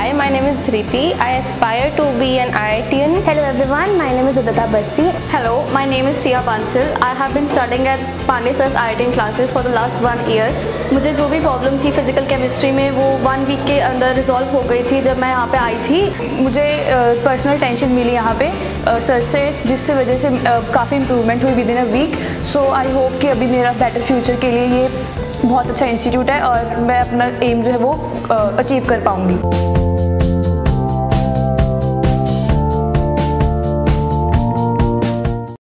Hi, my name is Dhriti. I aspire to be an IITian. Hello everyone, my name is Udita Bassi. Hello, my name is Sia Bansal. I have been studying at Pandey Sir's IITian classes for the last 1 year. मुझे जो भी problem थी physical chemistry में वो 1 week के अंदर resolve हो गई थी जब मैं यहाँ पे आई थी। मुझे पर्सनल टेंशन मिली यहाँ पे सर से, जिससे वजह से काफ़ी इम्प्रूवमेंट हुई within a week. So I hope कि अभी मेरा बेटर फ्यूचर के लिए ये बहुत अच्छा इंस्टीट्यूट है और मैं अपना एम जो है वो अचीव कर पाऊँगी।